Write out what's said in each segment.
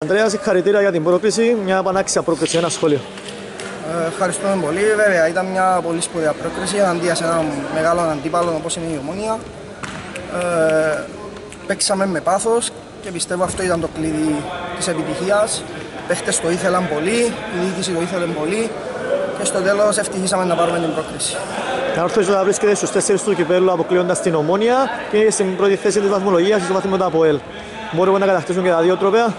Ανδρέα, συγχαρητήρια για την πρόκριση, μια πανάξια πρόκριση, ένα σχόλιο. Ευχαριστούμε πολύ. Βέβαια, ήταν μια πολύ σπουδαία πρόκριση εναντίον σε έναν μεγάλο αντίπαλο όπως είναι η Ομόνοια. Παίξαμε με πάθος και πιστεύω αυτό ήταν το κλειδί της επιτυχίας. Οι παίχτες το ήθελαν πολύ, η διοίκηση το ήθελε πολύ και στο τέλος ευτυχήσαμε να πάρουμε την πρόκριση. Η Όρθος θα βρίσκεται στους 4 του κυπέλλου αποκλείοντας την Ομόνοια και είναι στην πρώτη θέση της βαθμολογίας στο βαθμό από ΕΛ. Μπορούμε να κατακτήσουμε και τα δύο τρόπαια.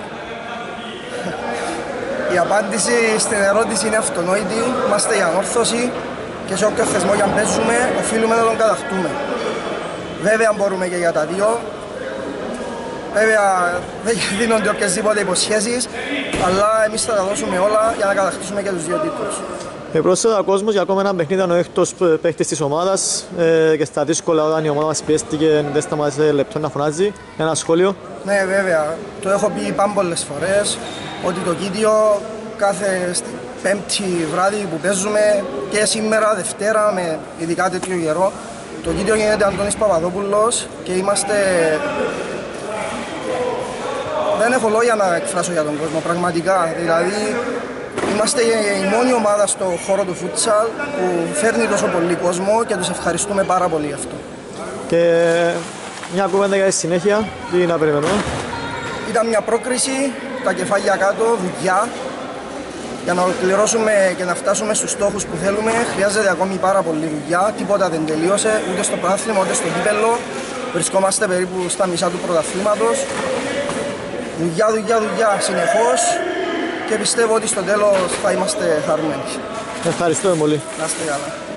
Η απάντηση στην ερώτηση είναι αυτονόητη. Είμαστε η Ανόρθωση και σε όποιο θεσμό για να παίζουμε οφείλουμε να τον κατακτούμε. Βέβαια μπορούμε και για τα δύο. Βέβαια δεν δίνονται οποιασδήποτε υποσχέσεις, αλλά εμείς θα τα δώσουμε όλα για να κατακτήσουμε και τους δύο τίτλους. Πρόσθετα ο κόσμος για ακόμα ένα παιχνίδι ήταν ο έκτος παίχτης της ομάδας και στα δύσκολα όταν η ομάδα μας πιέστηκε δεν σταμάτησε λεπτό να φωνάζει. Ένα σχόλιο. Ναι, βέβαια. Το έχω πει πάμπολες φορές ότι το Κίτιο κάθε Πέμπτη βράδυ που παίζουμε και σήμερα, Δευτέρα, με ειδικά τέτοιο καιρό, το Κίτιο γίνεται Αντώνης Παπαδόπουλος και είμαστε... Δεν έχω λόγια να εκφράσω για τον κόσμο, πραγματικά. Δηλαδή, είμαστε η μόνη ομάδα στο χώρο του φούτσαλ που φέρνει τόσο πολύ κόσμο και τους ευχαριστούμε πάρα πολύ γι' αυτό. Και μια κουβέντα για τη συνέχεια, τι να περιμένουμε. Ήταν μια πρόκριση, τα κεφάλια κάτω, δουλειά. Για να ολοκληρώσουμε και να φτάσουμε στους στόχους που θέλουμε, χρειάζεται ακόμη πάρα πολύ δουλειά. Τίποτα δεν τελείωσε, ούτε στο πρωτάθλημα ούτε στο κύπελλο. Βρισκόμαστε περίπου στα μισά του πρωταθλήματος. Δουλειά συνεχώς και πιστεύω ότι στο τέλος θα είμαστε χαρούμενοι. Ευχαριστούμε πολύ. Να είστε καλά.